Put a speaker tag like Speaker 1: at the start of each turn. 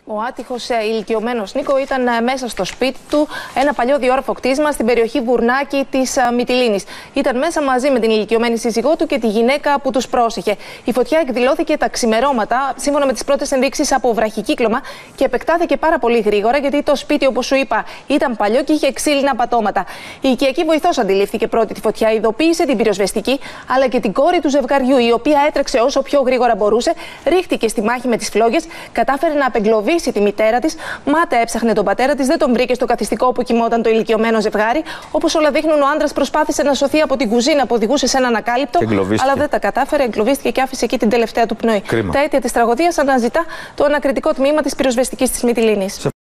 Speaker 1: Ο άτυχος ηλικιωμένος Νίκο ήταν μέσα στο σπίτι του, ένα παλιό διόρροφο κτίσμα στην περιοχή Βουρνάκη της Μυτιλήνης. Ήταν μέσα μαζί με την ηλικιωμένη σύζυγό του και τη γυναίκα που τους πρόσεχε. Η φωτιά εκδηλώθηκε τα ξημερώματα, σύμφωνα με τις πρώτες ενδείξεις, από βραχικύκλωμα και επεκτάθηκε πάρα πολύ γρήγορα, γιατί το σπίτι, όπως σου είπα, ήταν παλιό και είχε ξύλινα πατώματα. Η οικιακή βοηθός αντιλήφθηκε πρώτη τη φωτιά, ειδοποίησε την πυροσβεστική, αλλά και την κόρη του ζευγαριού, η οποία έτρεξε όσο πιο γρήγορα μπορούσε, ρίχτηκε στη μάχη με τις φλόγες, κατάφερε να απεγκλωβίσει τη μητέρα της, μάτα έψαχνε τον πατέρα της, δεν τον βρήκε στο καθιστικό όπου κοιμόταν το ηλικιωμένο ζευγάρι. Όπως όλα δείχνουν, ο άντρας προσπάθησε να σωθεί από την κουζίνα που οδηγούσε σε έναν ακάλυπτο, αλλά δεν τα κατάφερε, εγκλωβίστηκε και άφησε εκεί την τελευταία του πνοή.
Speaker 2: Κρίμα.
Speaker 1: Τα αίτια της τραγωδίας αναζητά το ανακριτικό τμήμα της πυροσβεστικής της Μυτιλήνης.